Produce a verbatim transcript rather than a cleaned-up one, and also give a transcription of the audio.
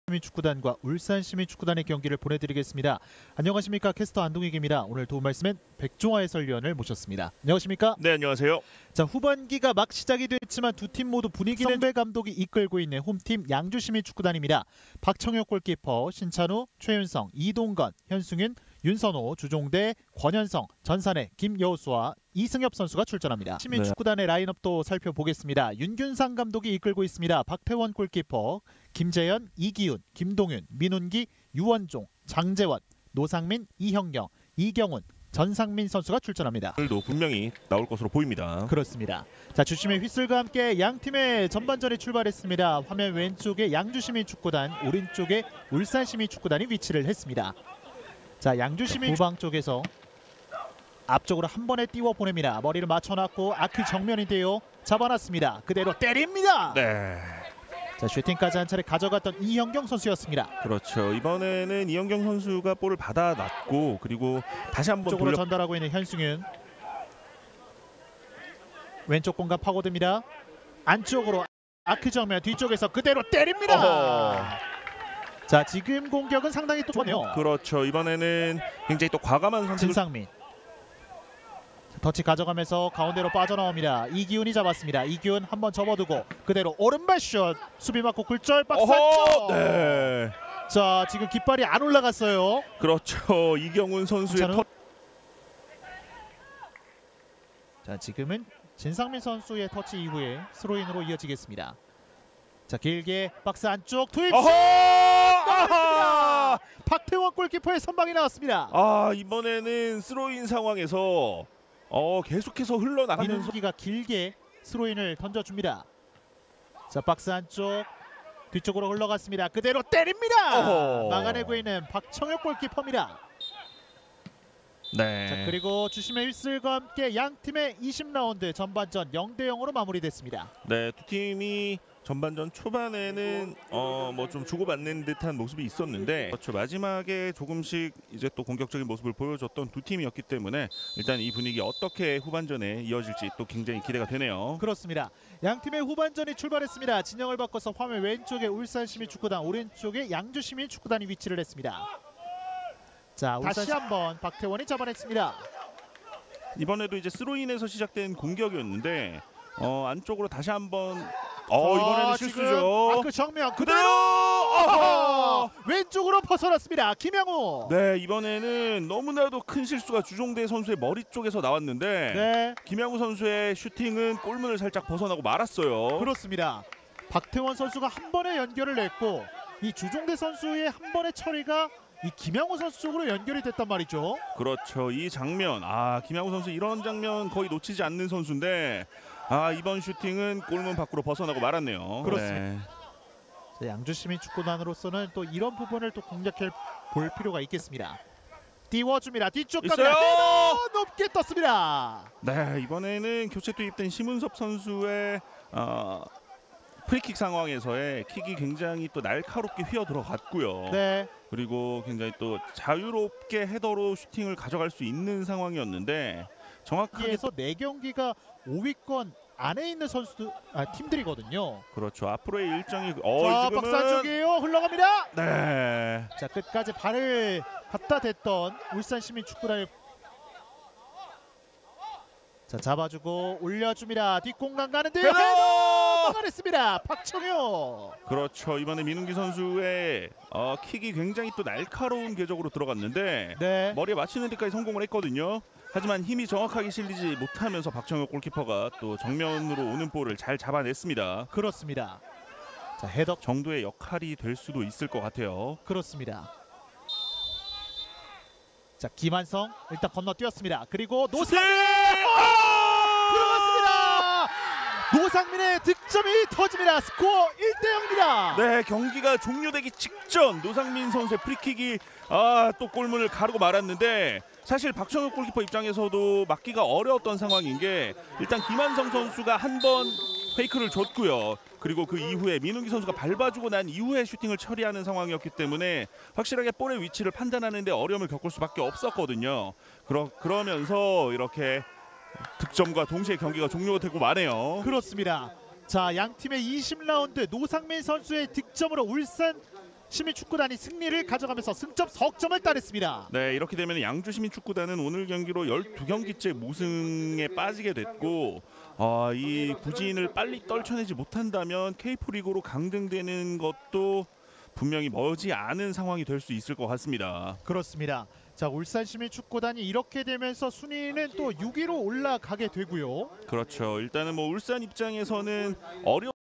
시민축구단과 울산 시민축구단의 경기를 보내드리겠습니다. 안녕하십니까, 캐스터 안동익입니다. 오늘 도움 말씀엔 백종화 해설위원을 모셨습니다. 안녕하십니까? 네, 안녕하세요. 자, 후반기가 막 시작이 됐지만 두 팀 모두 분위기는 성배 감독이 이끌고 있는 홈팀 양주 시민축구단입니다. 박청혁 골키퍼, 신찬우, 최윤성, 이동건, 현승윤, 윤선호, 주종대, 권현성, 전산의 김여우수와 이승엽 선수가 출전합니다. 시민축구단의 라인업도 살펴보겠습니다. 윤균상 감독이 이끌고 있습니다. 박태원 골키퍼, 김재현, 이기훈, 김동윤, 민훈기, 유원종, 장재원, 노상민, 이형경, 이경훈, 전상민 선수가 출전합니다. 오늘도 분명히 나올 것으로 보입니다. 그렇습니다. 자, 주심의 휘슬과 함께 양 팀의 전반전이 출발했습니다. 화면 왼쪽에 양주시민축구단, 오른쪽에 울산시민축구단이 위치를 했습니다. 자, 양주시민 후방 쪽에서 앞쪽으로 한 번에 띄워 보냅니다. 머리를 맞춰놨고 아크 정면인데요. 잡아놨습니다. 그대로 때립니다. 네. 자, 슈팅까지 한 차례 가져갔던 이형경 선수였습니다. 그렇죠. 이번에는 이형경 선수가 볼을 받아놨고 그리고 다시 한번 쪽으로 돌려... 전달하고 있는 현승윤. 왼쪽 공간 파고듭니다. 안쪽으로 아크 정면 뒤쪽에서 그대로 때립니다. 어허. 자, 지금 공격은 상당히 또 좋네요. 그렇죠. 이번에는 굉장히 또 과감한 선택을... 진상민. 터치 가져가면서 가운데로 빠져나옵니다. 이기훈이 잡았습니다. 이기훈 한번 접어두고 그대로 오른발 슛. 수비 맞고 굴절 박스 안쪽. 네. 자, 지금 깃발이 안 올라갔어요. 그렇죠. 이경훈 선수의 괜찮아? 터... 자, 지금은 진상민 선수의 터치 이후에 스로인으로 이어지겠습니다. 자, 길게 박스 안쪽 투입. 아하! 박태원 골키퍼의 선방이 나왔습니다. 아, 이번에는 스로인 상황에서 어 계속해서 흘러나가면서 민훈기가 길게 스로인을 던져줍니다. 자, 박스 안쪽 뒤쪽으로 흘러갔습니다. 그대로 때립니다. 어허. 막아내고 있는 박청혁 골키퍼입니다. 네. 자, 그리고 주심의 휘슬과 함께 양 팀의 이십 라운드 전반전 영 대 영으로 마무리됐습니다. 네, 두 팀이 전반전 초반에는 어 뭐 좀 주고받는 듯한 모습이 있었는데 그렇죠. 마지막에 조금씩 이제 또 공격적인 모습을 보여줬던 두 팀이었기 때문에 일단 이 분위기 어떻게 후반전에 이어질지 또 굉장히 기대가 되네요. 그렇습니다. 양 팀의 후반전이 출발했습니다. 진영을 바꿔서 화면 왼쪽에 울산시민축구단, 오른쪽에 양주시민축구단이 위치를 했습니다. 자, 다시 한번 박태원이 잡아냈습니다. 이번에도 이제 스로인에서 시작된 공격이었는데 어 안쪽으로 다시 한번 어 이번에는 실수죠. 아크 정면 그대로 그대로 왼쪽으로 벗어났습니다. 김양호. 네, 이번에는 너무나도 큰 실수가 주종대 선수의 머리 쪽에서 나왔는데 네, 김양우 선수의 슈팅은 골문을 살짝 벗어나고 말았어요. 그렇습니다. 박태원 선수가 한 번에 연결을 냈고 이 주종대 선수의 한 번의 처리가 이 김양호 선수 쪽으로 연결이 됐단 말이죠. 그렇죠. 이 장면, 아 김양우 선수 이런 장면 거의 놓치지 않는 선수인데 아 이번 슈팅은 골문 밖으로 벗어나고 말았네요. 그렇습니다. 네. 자, 양주시민축구단으로서는 또 이런 부분을 또 공략해 볼 필요가 있겠습니다. 띄워줍니다. 뒤쪽 갑니다. 높게 떴습니다. 네, 이번에는 교체 투입된 심은섭 선수의 어, 프리킥 상황에서의 킥이 굉장히 또 날카롭게 휘어 들어갔고요. 네. 그리고 굉장히 또 자유롭게 헤더로 슈팅을 가져갈 수 있는 상황이었는데 정확하게 여기에서 네 경기가 오 위권 안에 있는 선수 아, 팀들이거든요. 그렇죠. 앞으로의 일정이 어 자, 지금은 박스 안쪽이에요. 흘러갑니다. 네. 자, 끝까지 발을 갖다 댔던 울산시민축구단을 자, 잡아주고 올려줍니다. 뒷공간 가는데요. 헤더 막아냈습니다. 박청효. 그렇죠. 이번에 민훈기 선수의 어, 킥이 굉장히 또 날카로운 궤적으로 들어갔는데 네. 머리에 맞추는 데까지 성공을 했거든요. 하지만 힘이 정확하게 실리지 못하면서 박청혁 골키퍼가 또 정면으로 오는 볼을 잘 잡아냈습니다. 그렇습니다. 자, 헤더 정도의 역할이 될 수도 있을 것 같아요. 그렇습니다. 자, 김한성 일단 건너뛰었습니다. 그리고 노상민 들어갔습니다. 노상민의 득점이 터집니다. 스코어 일 대 영입니다. 네, 경기가 종료되기 직전 노상민 선수의 프리킥이 아, 또 골문을 가르고 말았는데 사실 박청혁 골키퍼 입장에서도 막기가 어려웠던 상황인 게 일단 김한성 선수가 한 번 페이크를 줬고요. 그리고 그 이후에 민훈기 선수가 밟아주고 난 이후에 슈팅을 처리하는 상황이었기 때문에 확실하게 볼의 위치를 판단하는 데 어려움을 겪을 수밖에 없었거든요. 그러, 그러면서 이렇게 득점과 동시에 경기가 종료가 되고 마네요. 그렇습니다. 자, 양 팀의 이십 라운드 노상민 선수의 득점으로 울산 시민축구단이 승리를 가져가면서 승점 석점을 따냈습니다. 네, 이렇게 되면 양주 시민축구단은 오늘 경기로 열두 경기째 무승에 빠지게 됐고 아, 이 부진을 빨리 떨쳐내지 못한다면 케이포 리그로 강등되는 것도 분명히 머지 않은 상황이 될 수 있을 것 같습니다. 그렇습니다. 자, 울산시민축구단이 이렇게 되면서 순위는 또 육 위로 올라가게 되고요. 그렇죠. 일단은 뭐 울산 입장에서는 어려